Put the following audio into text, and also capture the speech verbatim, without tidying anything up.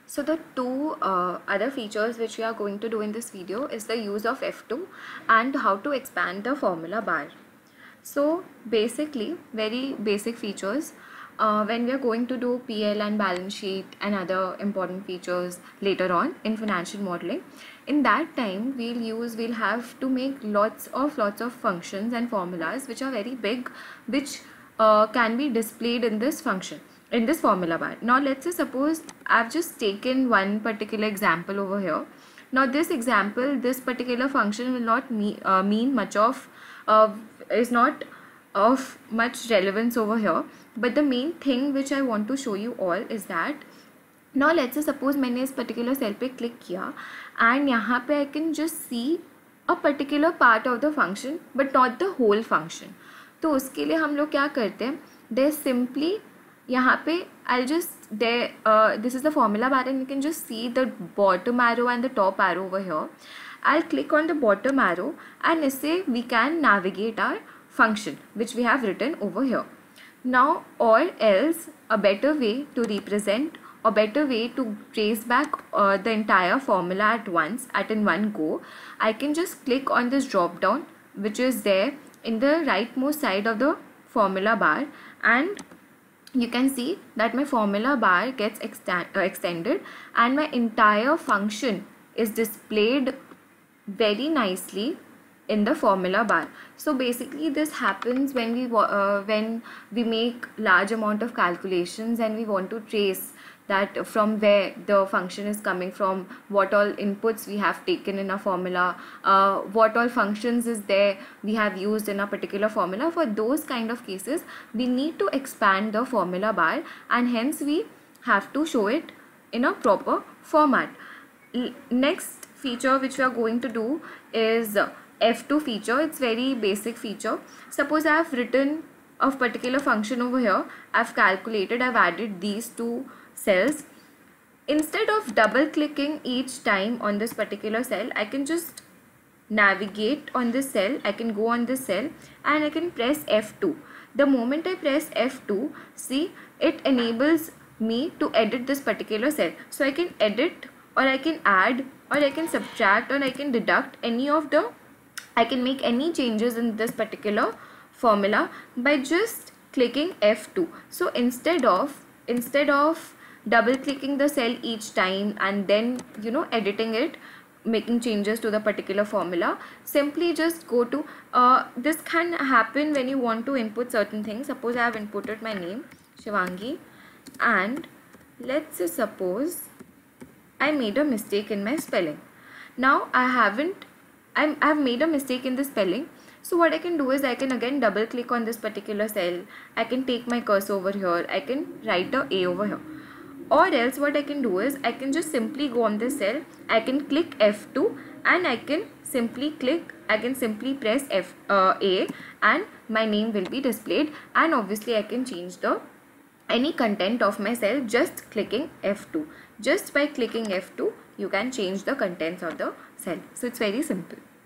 So the two uh, other features which we are going to do in this video is the use of F two and how to expand the formula bar. So basically very basic features. Uh, when we are going to do P L and balance sheet and other important features later on in financial modeling, in that time we'll use we'll have to make lots of lots of functions and formulas which are very big, which uh, can be displayed in this function in this formula bar. Now let's say suppose I've just taken one particular example over here. Now this example, this particular function will not me, uh, mean much of uh, is not of much relevance over here, but the main thing which I want to show you all is that now let's say suppose मैंने इस particular cell पे click किया and यहाँ पे I can just see a particular part of the function but not the whole function. तो उसके लिए हम लोग क्या करते हैं, they simply यहाँ पे I'll just there uh, this is the formula bar and you can just see the bottom arrow and the top arrow over here. I'll click on the bottom arrow and इससे we can navigate our function which we have written over here. Now or else a better way to represent or better way to trace back uh, the entire formula at once at in one go, I can just click on this drop down which is there in the rightmost side of the formula bar, and you can see that my formula bar gets extend, uh, extended and my entire function is displayed very nicely in the formula bar. So basically this happens when we uh, when we make large amount of calculations and we want to trace that from where the function is coming from, what all inputs we have taken in a formula, uh, what all functions is there we have used in a particular formula. For those kind of cases we need to expand the formula bar and hence we have to show it in a proper format. L next feature which we are going to do is F two feature. It's very basic feature. Suppose I have written a particular function over here, I've calculated, I've added these two cells. Instead of double clicking each time on this particular cell, I can just navigate on this cell, I can go on this cell and I can press F two. The moment I press F two, see, it enables me to edit this particular cell. So I can edit or I can add or I can subtract or I can deduct any of the I can make any changes in this particular formula by just clicking F two. So instead of instead of double clicking the cell each time and then you know editing it, making changes to the particular formula, simply just go to uh, this can happen when you want to input certain things. Suppose I have inputted my name Shivangee and let's say suppose I made a mistake in my spelling. Now I haven't I'm, I've made a mistake in the spelling. So what I can do is I can again double click on this particular cell. I can take my cursor over here. I can write a A over here. Or else what I can do is I can just simply go on this cell. I can click F two and I can simply click, I can simply press F uh, A and my name will be displayed, and obviously I can change the any content of my cell just clicking F two. Just by clicking F two you can change the contents of the cell. So it's very simple.